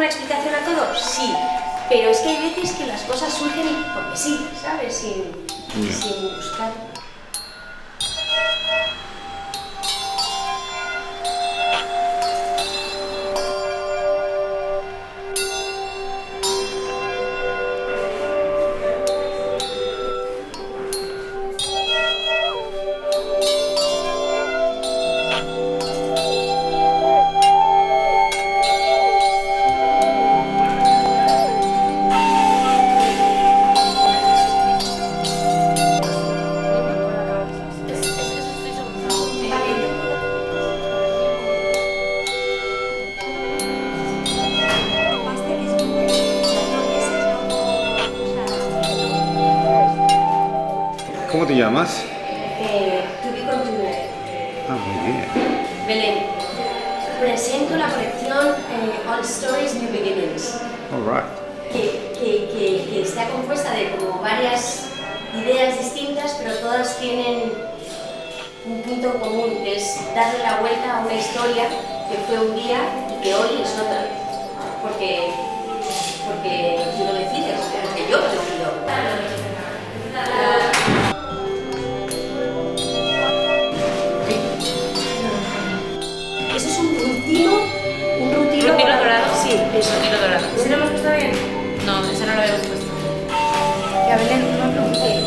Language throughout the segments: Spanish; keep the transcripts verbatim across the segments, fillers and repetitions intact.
una explicación a todo? Sí, pero es que hay veces que las cosas surgen porque sí, ¿sabes? Sin, yeah. sin buscar. ¿Cómo te llamas? Eh, to be continued. Ah, muy bien. Belén, presento la colección eh, All Stories, New Beginnings. All right. Que, que, que, que está compuesta de como varias ideas distintas, pero todas tienen un punto en común, que es darle la vuelta a una historia que fue un día y que hoy es otra. Porque, porque tú lo decides, porque yo lo decido. Eso es un rutilo, un rutilo, ¿Rutilo dorado? Sí, eso. Rutilo dorado. ¿Ese lo hemos puesto bien? No, ese no lo habíamos puesto. Ya, Belén, no lo pregunté.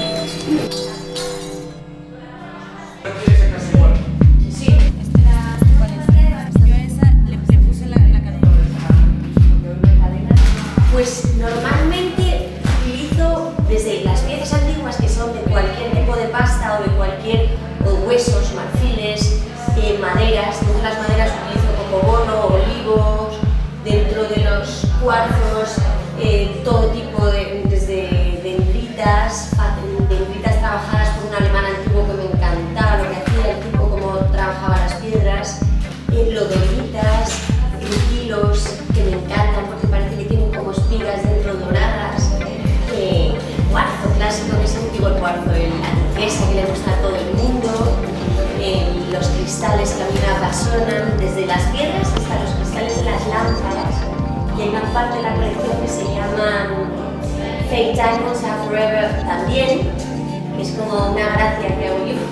Pues normalmente utilizo desde las piezas antiguas, que son de cualquier tipo de pasta o de cualquier o huesos, marfiles, eh, maderas. Dentro de las maderas utilizo cocobono, olivos, dentro de los cuarzos eh, todo tipo de, desde dendritas, dendritas trabajadas por un alemán antiguo que me encantaba lo que hacía, el tipo como trabajaba las piedras, eh, lodolitas, kilos que me encantan porque parece que tienen como espigas dentro doradas, eh, el cuarzo clásico, que es antiguo el cuarzo, el, la turquesa que le gusta a todo el mundo, eh, los cristales que a mí me apasionan, desde las piedras hasta los cristales de las lámparas. Y hay una parte de la colección que se llama Fake Diamonds Are Forever también, que es como una gracia que hago yo.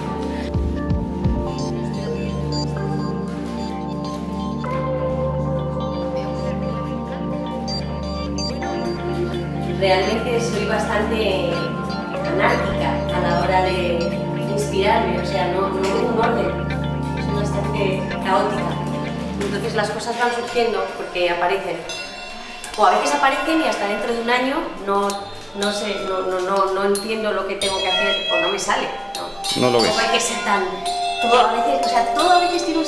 Realmente soy bastante anárquica a la hora de inspirarme, o sea, no, no tengo un orden, soy bastante caótica. Entonces las cosas van surgiendo porque aparecen. O a veces aparecen y hasta dentro de un año no, no sé, no, no, no, no entiendo lo que tengo que hacer o no me sale. No, no lo ves. No hay que ser tan... Todo a veces, o sea, todo a veces tiene un